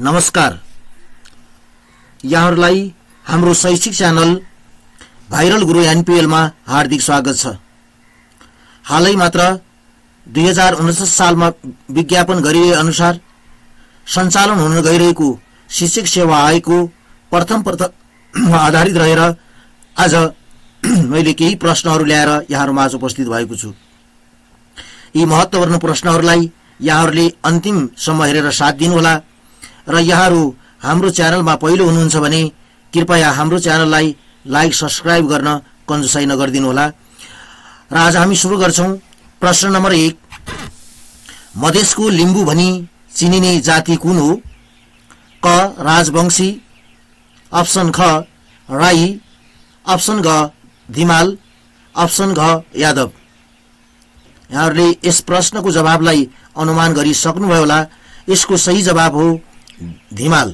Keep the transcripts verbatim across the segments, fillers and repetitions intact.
नमस्कार, यहाँहरुलाई हाम्रो शैक्षिक च्यानल भाइरल गुरु एनपीएल मा हार्दिक स्वागत छ। हालै मात्र दुई हजार उनसठ सालमा विज्ञापन गरिए अनुसार सञ्चालन हुन गइरहेको शिक्षक सेवा आयोगको प्रथम प्रथम आधारित रहेर आज मैले केही प्रश्नहरू ल्याएर यहाँहरुमाझ उपस्थित भएको छु। यी महत्त्वपूर्ण प्रश्नहरूलाई यहाँहरुले अन्तिमसम्म हेरेर साथ दिनुहोला र यहाँहरु हाम्रो च्यानलमा पहिलो हुनुहुन्छ भने कृपया हाम्रो च्यानललाई लाइक सब्स्क्राइब गर्न कन्जुसाइ नगर्दिनुहोला। र आज हामी सुरु गर्छौं। प्रश्न नम्बर एक, मधेसको लिम्बू भनी चिनिने जाति कुन हो? क राजवंशी, अप्सन ख राई, अप्सन ग धिमाल, अप्सन घ यादव। यहाँहरुले यस प्रश्नको जवाबलाई अनुमान गरिसक्नुभयो होला। यसको सही जवाब हो धिमाल।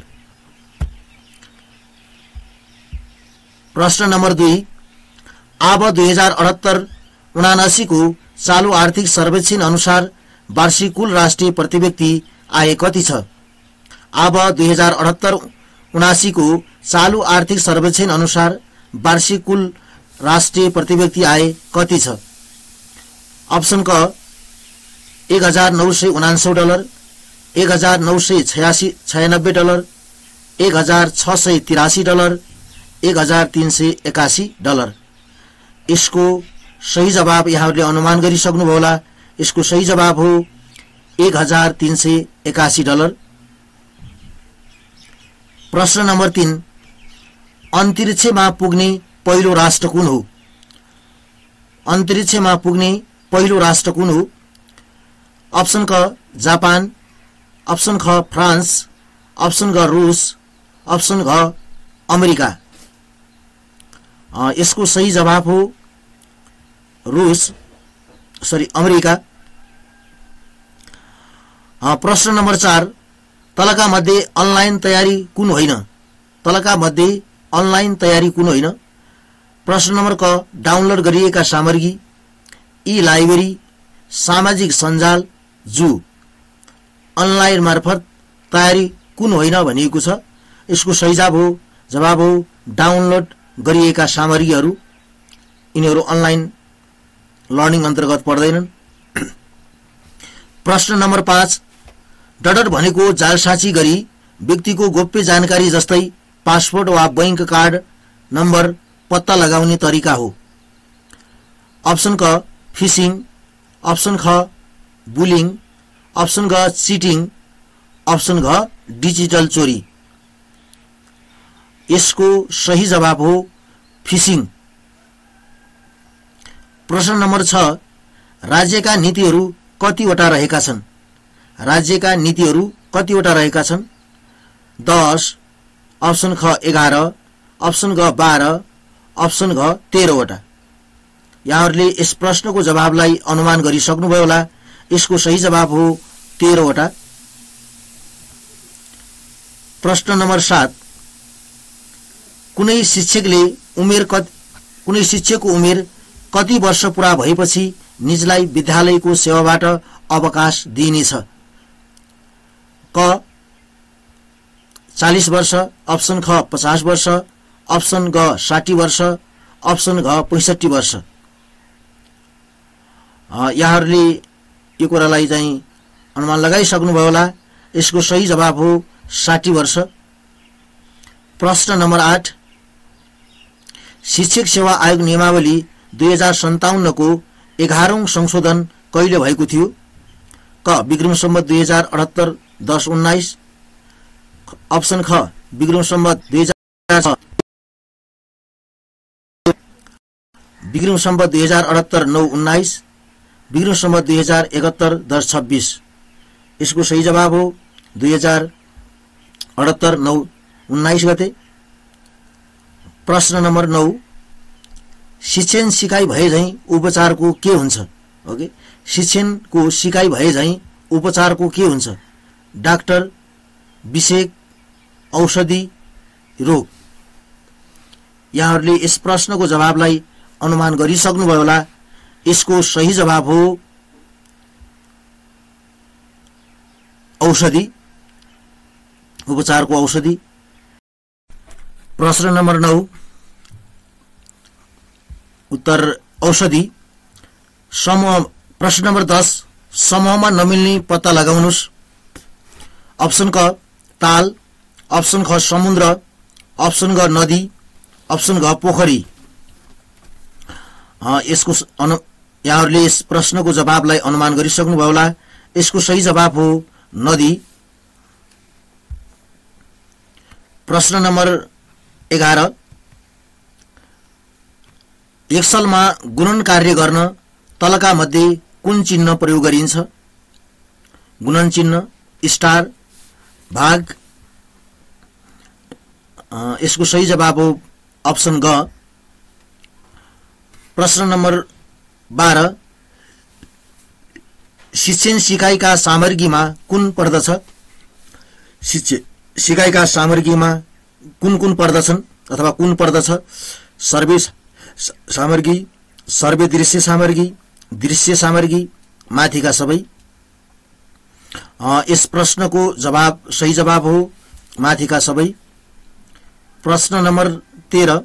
प्रश्न नम्बर दुई, आब दुई हजार अठहत्तर उनासी को चालू आर्थिक सर्वेक्षण अनुसार वार्षिक कुल राष्ट्रिय प्रति व्यक्ति आय कति छ? आब दुई हजार अठहत्तर उनासी को चालू आर्थिक सर्वेक्षण अनुसार वार्षिक कुल राष्ट्रिय प्रति व्यक्ति आय कति छ? अप्सन क एक हजार नौ सय उनान्सय डलर, एक हजार नौ सय छयासी छयानब्बे डलर, एक हजार छ सय तिरासी डलर, एक हजार तीन सय एकासी डलर। यसको सही जवाब यहाँहरुले अनुमान गरिसक्नुभयो होला। यसको सही जवाब हो एक हजार तीन सय एकासी डलर। प्रश्न नम्बर तीन, अन्तरिक्षमा पुग्ने पहिलो राष्ट्र कुन हो? अन्तरिक्षमा पुग्ने पहिलो राष्ट्र कुन हो? अप्सन क जापान, अप्सन ख फ्रान्स, अप्सन ग रूस, अप्सन घ अमेरिका। यसको सही जवाब हो रूस सरी अमेरिका। प्रश्न नम्बर चार, तलका मध्ये अनलाइन तयारी कुन होइन? तलका मध्ये अनलाइन तयारी कुन होइन? प्रश्न नम्बर क डाउनलोड गरिएका सामग्री, ई लाइब्रेरी, सामाजिक सञ्जाल, जू। अनलाइन मार्फत तयारी कुन होइन भनिएको छ। यसको सही जवाब हो जवाब हो डाउनलोड गरिएका सामग्रीहरू। यिनीहरू अनलाइन लर्निङ अन्तर्गत पर्दैनन्। प्रश्न नम्बर पाँच, डडर भनेको जालसाजी गरी व्यक्तिको गोप्य जानकारी जस्तै पासपोर्ट वा बैंक कार्ड नम्बर पत्ता लगाउने तरिका हो। अप्सन क फिशिङ, अप्सन ख बुलिङ, अप्सन ग चिटिङ, अप्सन घ डिजिटल चोरी। यसको सही जवाब हो फिशिङ। प्रश्न नम्बर छ, राज्यका नीतिहरू कतिवटा रहेका छन्? राज्यका नीतिहरू कतिवटा रहेका छन्? दस, अप्सन ख एघार, अप्सन ग बाह्र, अप्सन घ तेह्रवटा। यहाँहरुले यस प्रश्नको जवाबलाई अनुमान गरिसक्नुभयो होला। यसको सही जवाब हो तेह्रवटा। प्रश्न नम्बर सात, कुनै शिक्षकले उमेर कति कुनै शिक्षकको उमेर कति वर्ष पूरा भएपछि निजलाई विद्यालयको सेवाबाट अवकाश दिइनेछ? क चालीस वर्ष, अप्सन ख पचास वर्ष, अप्सन ग साठी वर्ष, अप्सन घ पैंसठी वर्ष। यहाँहरुले यो कुरालाई चाहिँ अनुमान लगाइसक्नुभयो होला। यसको सही जवाब हो साठी वर्ष। प्रश्न नम्बर आठ, शिक्षक सेवा आयोग नियमावली दुई हजार सन्ताउन्न को एघारौं संशोधन कहिले भएको थियो? क विक्रम सम्वत दुई हजार अठहत्तर दस उन्नाइस, अप्सन ख विक्रम सम्वत दुई हजार छ, विक्रम सम्वत दुई हजार अठहत्तर नौ उन्नाइस, विक्रम सम्वत दुई हजार एकहत्तर दस छब्बीस। यसको सही जवाब हो दुई हजार अठहत्तर नौ उन्नाइस गते। प्रश्न नम्बर नौ, शिक्षण सिकाइ भए झैं उपचारको के हुन्छ? ओके, शिक्षणको सिकाइ भए झैं उपचारको के हुन्छ? डाक्टर, विषेक, औषधि, रोग। यहाँहरुले यस प्रश्नको जवाबलाई अनुमान गरिसक्नुभयो होला। यसको सही जवाब हो औषधि। उपचारको औषधि। प्रश्न नम्बर नौ उत्तर औषधि। समूह प्रश्न नम्बर दस समूहमा नमिल्ने पत्ता लगाउनुस्। अप्सन क ताल, अप्सन ख समुद्र, अप्सन ग नदी, अप्सन घ पोखरी। यसको यहाँहरूले यस प्रश्नको जवाबलाई अनुमान गरिसक्नुभयो होला। यसको सही जवाब हो नदी। प्रश्न नम्बर एघार एक्सलमा गुणन कार्य गर्न तलका मध्ये कुन चिन्ह प्रयोग गरिन्छ? गुणन चिन्ह, स्टार, भाग। यसको सही जवाब हो अप्सन ग। प्रश्न नम्बर बाह्र शिक्षण सिकाइका सामग्रीमा कुन पर्दछ? शिक्षण सिकाइका सामग्रीमा कुन कुन पर्दछन् अथवा कुन पर्दछ? सर्वे सामग्री, सर्वे दृश्य सामग्री, दृश्य सामग्री, माथिका सबै। यस प्रश्नको जवाब सही जवाब हो माथिका सबै। प्रश्न नम्बर तेह्र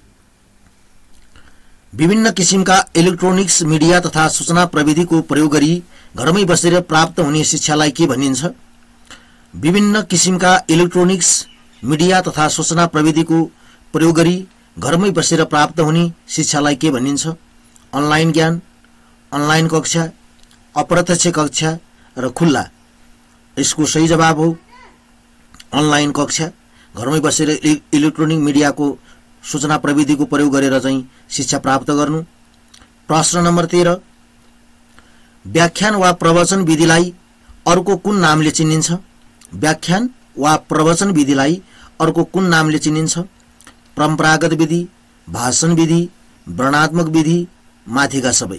विभिन्न किसिमका इलेक्ट्रोनिक्स मिडिया तथा सूचना प्रविधिको प्रयोग गरी घरमै बसेर प्राप्त हुने शिक्षालाई के भनिन्छ? विभिन्न किसिमका इलेक्ट्रोनिक्स मिडिया तथा सूचना प्रविधिको प्रयोग गरी घरमै बसेर प्राप्त हुने शिक्षालाई के भनिन्छ? अनलाइन ज्ञान, अनलाइन कक्षा, अप्रत्यक्ष कक्षा र खुल्ला। यसको सही जवाब हो अनलाइन कक्षा। घरमै बसेर इलेक्ट्रोनिक मिडियाको सूचना प्रविधिको प्रयोग गरेर चाहिँ शिक्षा प्राप्त गर्नु। प्रश्न नम्बर तेह्र व्याख्यान वा प्रवचन विधिलाई अर्को कुन नामले चिनिन्छ? व्याख्यान वा प्रवचन विधिलाई अर्को कुन नामले चिनिन्छ? परम्परागत विधि, भाषण विधि, वर्णनात्मक विधि, माथिका सबै।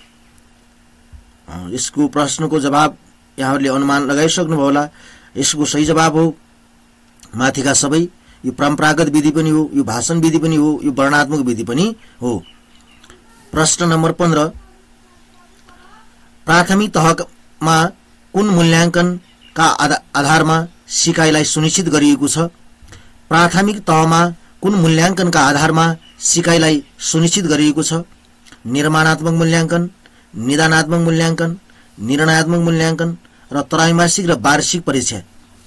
यसको प्रश्नको जवाब यहाँहरूले अनुमान लगाइसक्नुभयो होला। यसको सही जवाब हो माथिका सबै। यो परम्परागत विधि पनि हो, यो भाषण विधि पनि हो, यो वर्णनात्मक विधि पनि हो। प्रश्न नम्बर पन्ध्र प्राथमिक तहमा कुन मूल्याङ्कनका आधारमा सिकाइलाई सुनिश्चित गरिएको छ? प्राथमिक तहमा कुन मूल्याङ्कनका आधारमा सिकाइलाई सुनिश्चित गरिएको छ? निर्माणात्मक मूल्याङ्कन, निदानात्मक मूल्याङ्कन, निर्णयात्मक मूल्याङ्कन र त्रैमासिक र वार्षिक परीक्षा।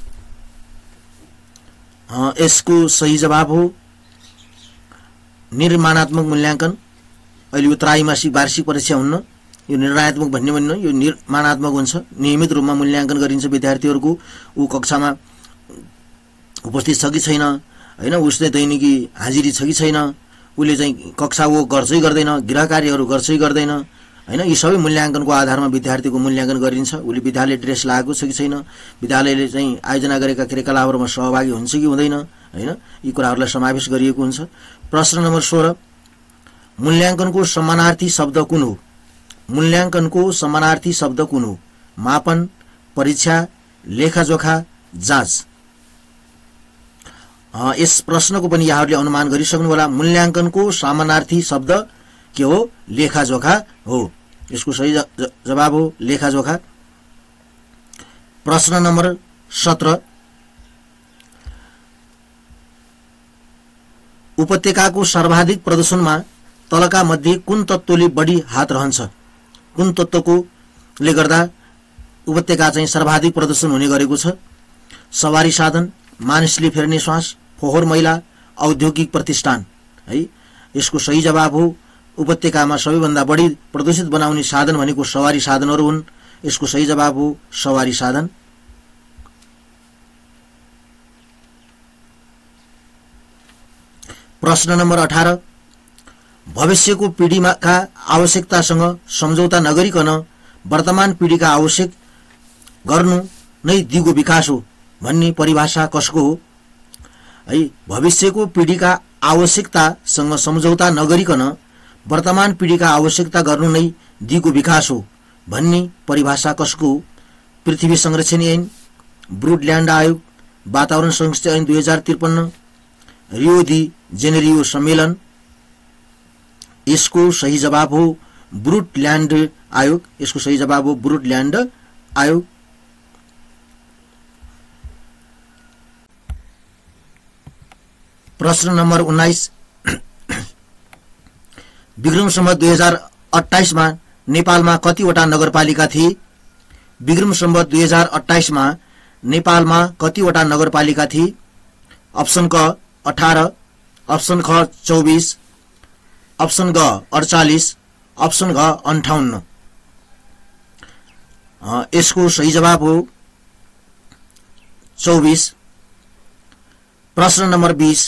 यसको सही जवाब हो निर्माणात्मक मूल्याङ्कन। अहिले यो त्रैमासिक वार्षिक परीक्षा हुन्न, यो निर्णयात्मक भन्ने भन्नु, यो निर्माणात्मक हुन्छ। नियमित रूपमा मूल्याङ्कन गरिन्छ विद्यार्थीहरूको। ऊ कक्षामा उपस्थित छ कि छैन, हैन, उसले दैनिकी हाजिरी छ कि छैन, उसले चाहिँ कक्षा वो गर्छ कि गर्दैन, गृह कार्यहरू गर्छ कि गर्दैन, हैन। यी सबै मूल्याङ्कनको आधारमा विद्यार्थीको मूल्याङ्कन गरिन्छ। उसले विद्यालय ड्रेस लगाएको छ कि छैन, विद्यालयले चाहिँ आयोजना गरेका क्रियाकलापहरूमा सहभागी हुन्छ कि हुँदैन, हैन, यी कुराहरूलाई समावेश गरिएको हुन्छ। प्रश्न नम्बर सोह्र मूल्याङ्कनको समानार्थी शब्द कुन हो? मूल्याङ्कनको समानार्थी शब्द कुन हो? मापन, परीक्षा, लेखाजोखा, जाँच। यस प्रश्नको पनि यहाँहरूले अनुमान गरिसक्नु होला। मूल्याङ्कनको समानार्थी शब्द के हो? लेखाजोखा हो। यसको सही जवाब हो लेखाजोखा। प्रश्न नम्बर सत्र उपत्यकाको सर्वाधिक प्रदूषणमा तलका मध्ये कुन तत्त्वले बढी हात रहन्छ? कुन तत्त्वको ले गर्दा उपत्यका चाहिँ सर्वाधिक प्रदूषण हुने गरेको छ? सवारी साधन, मानिसले फेर्ने श्वास, फोहोर मैला, औद्योगिक प्रतिष्ठान। है, यसको सही जवाब हो उपत्यकामा सबैभन्दा बढी प्रदूषित बनाउने साधन भनेको सवारी साधनहरू हुन्। यसको सही जवाब हो सवारी साधन। प्रश्न नम्बर अठार भविष्यको पीढीका आवश्यकतासँग सम्झौता नगरिकन वर्तमान पीढीका आवश्यक गर्नु नै दिगो विकास हो भन्ने परिभाषा कसको हो? है, भविष्यको पीढीका आवश्यकतासँग सम्झौता नगरिकन वर्तमान पीढीका आवश्यकता गर्नु नै दिगो विकास हो भन्ने परिभाषा कसको हो? पृथ्वी संरक्षण ऐन, ब्रुडल्यान्ड आयोग, वातावरण संरक्षण ऐन दुई हजार त्रिपन्न, रियो दी जेनेरियो सम्मेलन। यसको सही जवाब हो ब्रुडल्यान्ड आयोग। यसको सही जवाब हो ब्रुडल्यान्ड आयोग। प्रश्न नम्बर उन्नाइस विक्रम सम्वत दुई हजार अट्ठाइस मा नेपालमा कतिवटा नगरपालिका थिए? विक्रम सम्वत दुई हजार अट्ठाइस मा नेपालमा कतिवटा नगरपालिका थिए? अप्सन क अठार, अप्सन ख चौबीस, अप्सन ग अडचालीस, अप्सन घ अन्ठाउन्न। यसको सही जवाब हो चौबीस। प्रश्न नम्बर बीस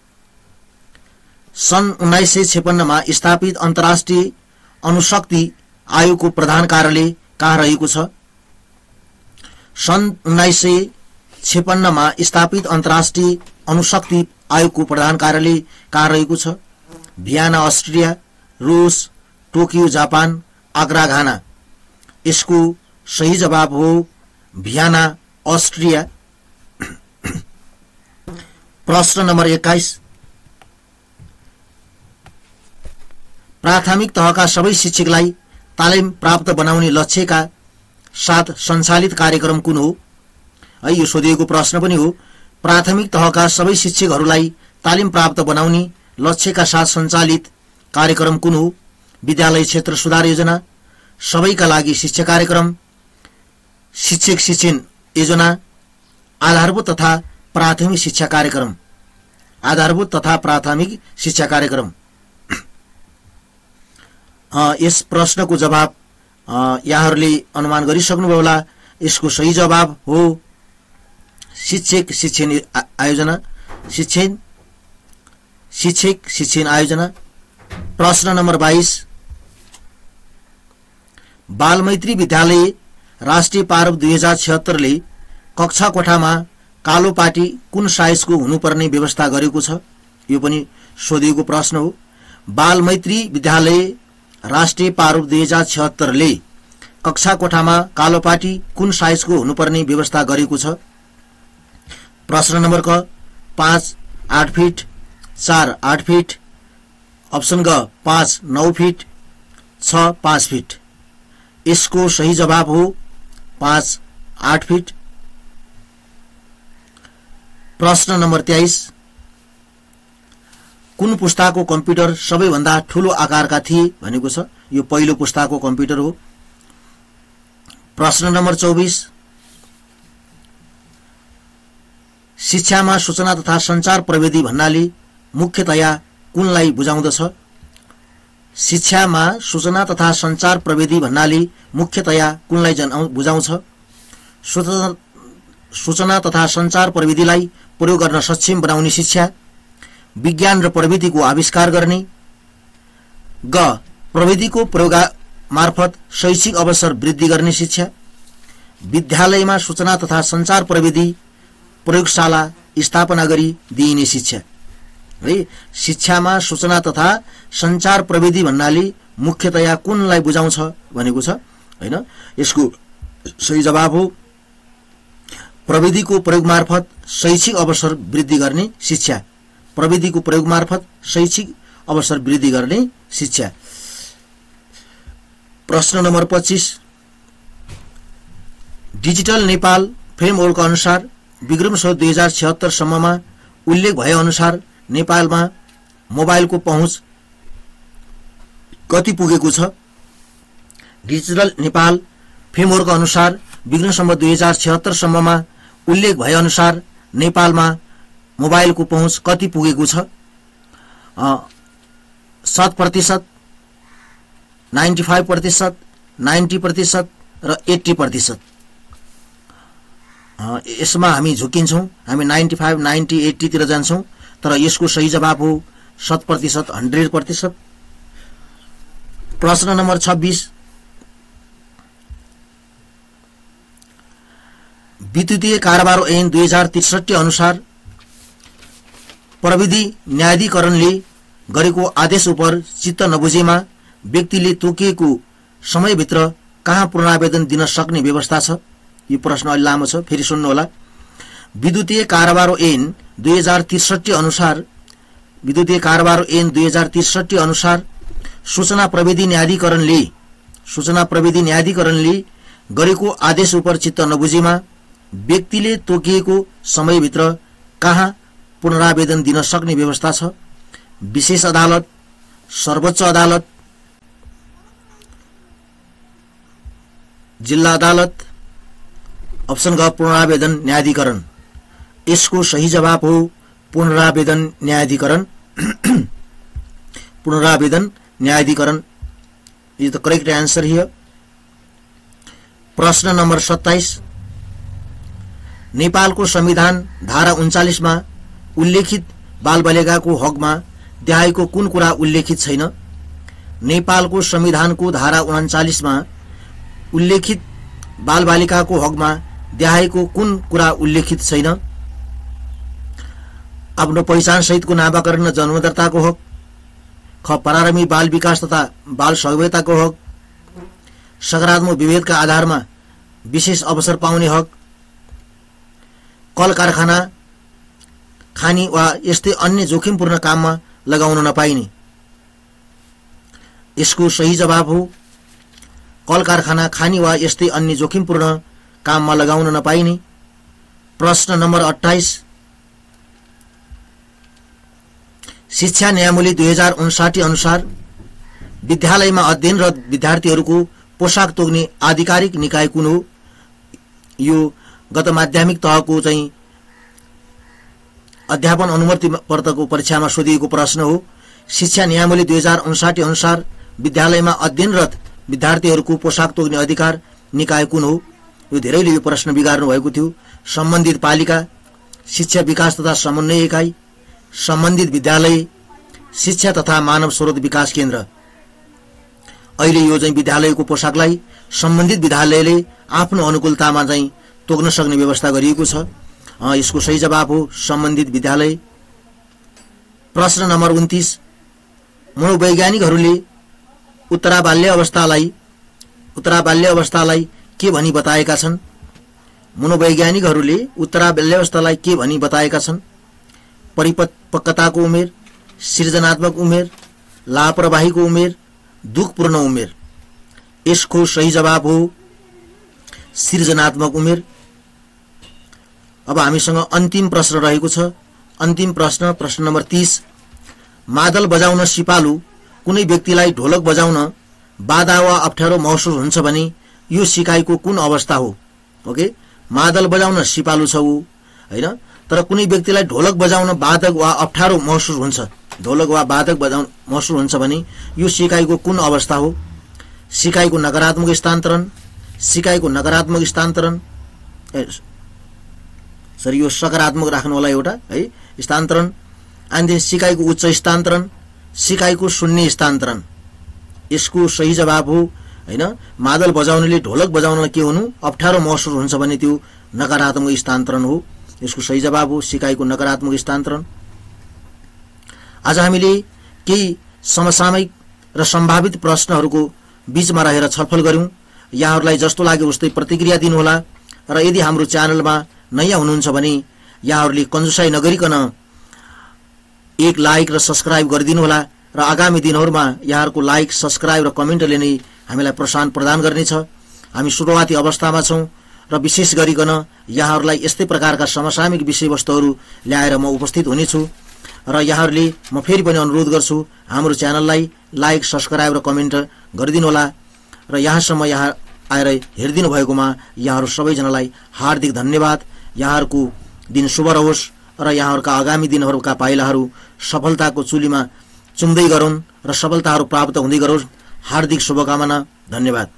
सन् उन्नाइस सय छेपन्नमा स्थापित अन्तर्राष्ट्रिय अणुशक्ति आयोगको प्रधान कार्यालय कहाँ रहेको छ? सन् उन्नाइस सय छेपन्नमा स्थापित अन्तर्राष्ट्रिय अणुशक्ति आयोगको प्रधान कार्यालय कहाँ रहेको छ? भियना अस्ट्रिया, रूस, टोकियो जापान, आग्रा घाना। यसको सही जवाब हो भियना अस्ट्रिया। प्रश्न नम्बर एक्काइस प्राथमिक तहका सबै शिक्षकलाई तालिम प्राप्त बनाउने लक्ष्यका साथ सञ्चालित कार्यक्रम कुन हो? है यो सोधिएको प्रश्न पनि हो। प्राथमिक तहका सबै शिक्षकहरूलाई तालिम प्राप्त बनाउने लक्ष्यका साथ सञ्चालित कार्यक्रम कुन हो? विद्यालय क्षेत्र सुधार योजना, सबैका लागि शिक्षा कार्यक्रम, शिक्षक शिक्षण योजना, आधारभूत तथा प्राथमिक शिक्षा कार्यक्रम। आधारभूत तथा प्राथमिक शिक्षा कार्यक्रम। यस प्रश्नको जवाब यहाँहरूले अनुमान गरिसक्नुभयो होला। यसको सही जवाब हो शिक्षक शिक्षण आयोजना, शिक्षण शिक्षक शिक्षण आयोजना। प्रश्न नम्बर बाइस बालमैत्री विद्यालय राष्ट्रिय पार्व दुई हजार छिहत्तरले कक्षा कोठामा कालो पाटी कुन साइजको हुनुपर्ने व्यवस्था गरेको छ? यो पनि सोधिएको प्रश्न हो। बालमैत्री विद्यालय राष्ट्रिय पार्व दुई हजार छिहत्तरले कक्षा कोठामा कालो पाटी कुन साइजको हुनुपर्ने व्यवस्था गरेको छ? प्रश्न नम्बर क पाँच आठ फिट, चार आठ फिट, अप्सन ग पाँच नौ फिट, छ पाँच फिट। यसको सही जवाब हो पाँच आठ फिट। प्रश्न नम्बर तेइस कुन पुस्ताको कम्प्युटर सबैभन्दा ठूलो आकारका थिए भनेको छ? यो पहिलो पुस्ताको कम्प्युटर हो। प्रश्न नम्बर चौबीस शिक्षामा सूचना तथा सञ्चार प्रविधि भन्नाले मुख्यतया कुनलाई बुझाउँदछ? शिक्षामा सूचना तथा सञ्चार प्रविधि भन्नाले मुख्यतया कुनलाई बुझाउँछ? सूचना तथा सञ्चार प्रविधिलाई प्रयोग गर्न सक्षम बनाउने शिक्षा, विज्ञान र प्रविधिको आविष्कार गर्ने, ग प्रविधिको प्रयोग मार्फत शैक्षिक अवसर वृद्धि गर्ने शिक्षा, विद्यालयमा सूचना तथा सञ्चार प्रविधि प्रयोगशाला स्थापना गरी दिइने शिक्षा। है शिक्षामा सूचना तथा सञ्चार प्रविधि भन्नाले मुख्यतया कुनलाई बुझाउँछ भनेको छ हैन। यसको सही जवाब हो प्रविधिको प्रयोग मार्फत शैक्षिक अवसर वृद्धि गर्ने शिक्षा। प्रविधिको प्रयोग मार्फत शैक्षिक अवसर वृद्धि गर्ने शिक्षा। प्रश्न नम्बर पच्चीस डिजिटल नेपाल फ्रेमवर्क अनुसार विक्रम सम्वत दुई हजार छिहत्तर सम्ममा उल्लेख भए अनुसार नेपालमा मोबाइलको पहुँच कति पुगेको छ? डिजिटल नेपाल फ्रेमवर्क अनुसार विक्रम सम्वत दुई हजार छिहत्तर सम्ममा उल्लेख भए अनुसार नेपालमा मोबाइलको पहुँच कति पुगेको छ? शत प्रतिशत, नाइन्टी फाइभ प्रतिशत, नाइन्टी प्रतिशत र एट्टी प्रतिशत। यसमा हामी झुकिन्छौँ, हामी नाइन्टी फाइभ, नाइन्टी, एट्टी तिर जान्छौँ, तर यसको सही जवाब हो शत प्रतिशत, हन्ड्रेड प्रतिशत। प्रश्न नम्बर छब्बीस विद्युतीय कारोबार ऐन दुई हजार त्रिसठी अनुसार प्रविधि न्यायाधिकरणले गरेको आदेश उप चित्त नबुझेमा व्यक्तिले तोकिएको समयभित्र कहाँ पुनरावेदन दिन सक्ने व्यवस्था छ? यो प्रश्न अलि लामो छ, फेरि सुन्नु होला। विद्युतीय कारोबार ऐन दुई हजार त्रिसठी अनुसार विद्युतीय कारोबार ऐन दुई हजार त्रिसठी अनुसार सूचना प्रविधि न्यायाधिकरणले सूचना प्रविधि न्यायाधिकरणले गरेको आदेश उप चित्त नबुझेमा व्यक्तिले तोकिएको समयभित्र कहाँ पुनरावेदन दिन सक्ने व्यवस्था छ। विशेष अदालत, सर्वोच्च अदालत, जिल्ला अदालत। अप्सन ग पुनरावेदन न्यायाधिकरण। यसको सही जवाब हो पुनरावेदन न्यायाधिकरण। पुनरावेदन न्यायाधिकरण is the correct answer here. प्रश्न नंबर सत्ताइस, नेपालको संविधान धारा उन्चालीस मा उल्लेखित बालबालिकाको हकमा देहायको कुन कुरा उल्लेखित छैन? नेपालको संविधानको धारा उन्चालीस मा उल्लेखित बालबालिकाको हकमा देहायको कुन कुरा उल्लेखित छैन? आफ्नो पहिचान सहितको नामाकरण र जन्मदर्ताको हक, ख परारमी बाल विकास तथा बाल सहभागिताको हक, सकारात्मक विभेदका आधारमा विशेष अवसर पाउने हक, कल कारखाना खानी वा यस्तै अन्य जोखिमपूर्ण काममा लगाउन नपाइने। यसको सही जवाब हो कल कारखाना खानी वा यस्तै अन्य जोखिमपूर्ण काममा लगाउन नपाइने। प्रश्न नम्बर अट्ठाइस, शिक्षा न्यायावली दुई हजार उन्साठी अनुसार विद्यालयमा अध्ययनरत विद्यार्थीहरूको पोशाक तोक्ने आधिकारिक निकाय कुन हो? यो गत माध्यमिक तहको चाहिँ अध्यापन अनुमति पत्रको परीक्षामा सोधिएको प्रश्न हो। शिक्षा न्यायावली दुई हजार उन्साठी अनुसार विद्यालयमा अध्ययनरत विद्यार्थीहरूको पोशाक तोक्ने अधिकार निकाय कुन हो? यो धेरैले यो प्रश्न बिगार्नु भएको थियो। सम्बन्धित पालिका, शिक्षा विकास तथा समन्वय इकाइ, सम्बन्धित विद्यालय, शिक्षा तथा मानव स्रोत विकास केन्द्र। अहिले यो चाहिँ विद्यालयको पोशाकलाई सम्बन्धित विद्यालयले आफ्नो अनुकूलतामा चाहिँ तोक्न सक्ने व्यवस्था गरिएको छ। यसको सही जवाब हो सम्बन्धित विद्यालय। प्रश्न नम्बर उन्तीस, मनोवैज्ञानिकहरूले उत्तराबाल्य अवस्थालाई उत्तराबाल्य अवस्थालाई के भनी बताएका छन्? मनोवैज्ञानिकहरूले उत्तराबाल्य अवस्थालाई के भनी बताएका छन्? परिपक्वताको उमेर, सृजनात्मक उमेर, लापरवाहीको उमेर, दुखपूर्ण उमेर। यसको सही जवाब हो सृजनात्मक उमेर। अब हामीसँग अन्तिम प्रश्न रहेको छ। अन्तिम प्रश्न प्रश्न नम्बर तीस, मादल बजाउन सिपालु कुनै व्यक्तिलाई ढोलक बजाउन बाधा वा अप्ठ्यारो महसुस हुन्छ भने यो सिकाइको कुन अवस्था हो? ओके, मादल बजाउन सिपालु छ ऊ हैन, तर कुनै व्यक्तिलाई ढोलक बजाउन बाधक वा अप्ठ्यारो महसुस हुन्छ, ढोलक वा बाधक बजाउन महसुस हुन्छ भने यो सिकाइको कुन अवस्था हो? सिकाइको नकारात्मक स्थानान्तरण, सिकाइको नकारात्मक स्थानान्तरण, सरी यो सकारात्मक राख्नु होला एउटा है स्थानान्तरण, अनि सिकाइको उच्च स्थानान्तरण, सिकाइको शून्य स्थानान्तरण। यसको सही जवाब हो हैन, मादल बजाउनेले ढोलक बजाउनलाई के हुनु अप्ठ्यारो महसुस हुन्छ भने त्यो नकारात्मक स्थानान्तरण हो। यसको सही जवाब हो सिकाइको नकारात्मक स्थानान्तरण। आज हामीले केही समसामयिक र सम्भावित प्रश्नहरूको बीचमा रहेर छलफल गर्यौं। यहाँहरूलाई जस्तो लाग्यो उस्तै प्रतिक्रिया दिनुहोला र यदि हाम्रो च्यानलमा नयाँ हुनुहुन्छ भने यहाँहरूले कन्जुसाई नगरिकन एक लाइक र सब्स्क्राइब गरिदिनु होला र आगामी दिनहरूमा यहाँहरूको लाइक, सब्स्क्राइब र कमेन्टले नै हामीलाई प्रोत्साहन प्रदान गर्नेछ। हामी सुरुवाती अवस्थामा छौं र विशेष गरिकन यहाँहरूलाई यस्तै प्रकारका समसामयिक विषयवस्तुहरू ल्याएर म उपस्थित हुनेछु र यहाँहरूले म फेरि पनि अनुरोध गर्छु हाम्रो च्यानललाई लाइक, सब्स्क्राइब र कमेन्ट गरिदिनु होला र यहाँसम्म यहाँ आएर हेरिदिनु भएकोमा यहाँहरू सबैजनालाई हार्दिक धन्यवाद। यहाँहरूको दिन शुभ रहोस् र यहाँहरूका आगामी दिनहरूका पाइलाहरू सफलताको चुलीमा चुम्दै गरून् र सफलताहरू प्राप्त हुँदै गरोस्। हार्दिक शुभकामना, धन्यवाद।